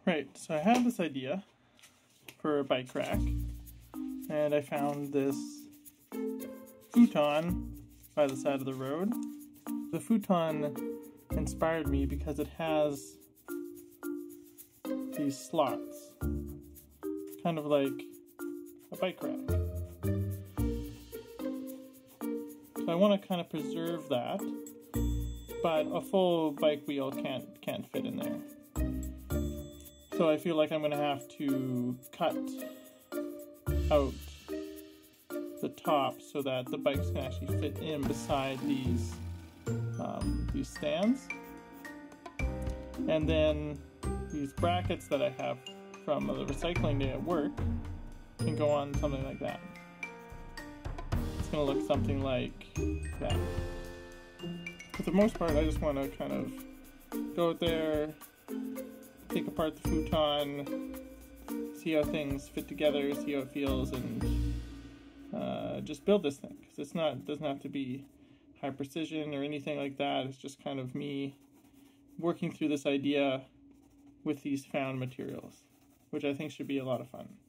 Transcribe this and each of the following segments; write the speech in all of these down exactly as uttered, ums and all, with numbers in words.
Right, so I had this idea for a bike rack, and I found this futon by the side of the road. The futon inspired me because it has these slots, kind of like a bike rack. So I want to kind of preserve that, but a full bike wheel can't can't fit in there. So I feel like I'm going to have to cut out the top so that the bikes can actually fit in beside these um, these stands. And then these brackets that I have from the recycling day at work can go on something like that. It's going to look something like that. For the most part, I just want to kind of go out there, take apart the futon, see how things fit together, see how it feels, and uh, just build this thing. Because it's not, it doesn't have to be high precision or anything like that. It's just kind of me working through this idea with these found materials, which I think should be a lot of fun.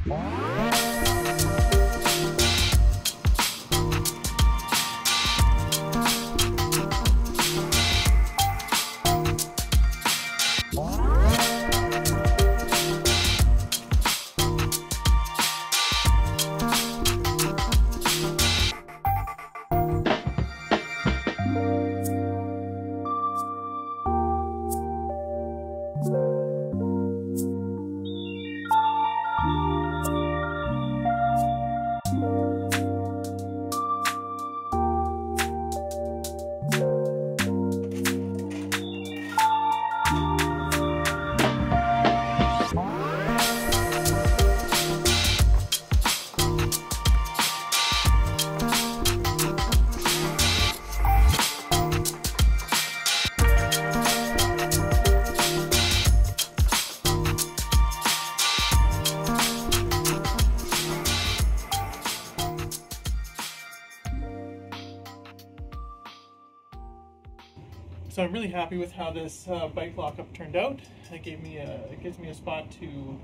So I'm really happy with how this uh, bike lockup turned out. It gave me a, it gives me a spot to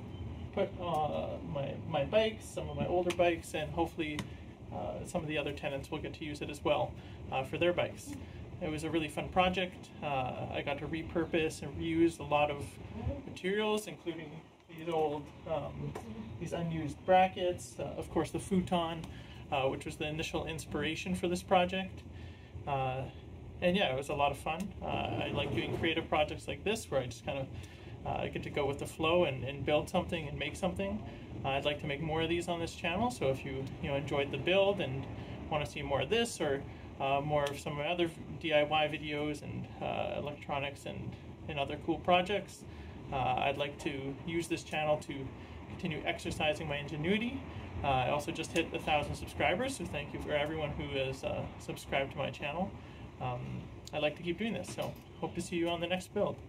put uh, my, my bikes, some of my older bikes, and hopefully uh, some of the other tenants will get to use it as well uh, for their bikes. It was a really fun project. Uh, I got to repurpose and reuse a lot of materials, including these old, um, these unused brackets, uh, of course the Futon, uh, which was the initial inspiration for this project. Uh, And yeah, it was a lot of fun. Uh, I like doing creative projects like this where I just kind of uh, get to go with the flow and, and build something and make something. Uh, I'd like to make more of these on this channel, so if you you know enjoyed the build and want to see more of this or uh, more of some of my other D I Y videos and uh, electronics and, and other cool projects, uh, I'd like to use this channel to continue exercising my ingenuity. Uh, I also just hit a thousand subscribers, so thank you for everyone who has uh, subscribed to my channel. Um, I like to keep doing this, so hope to see you on the next build.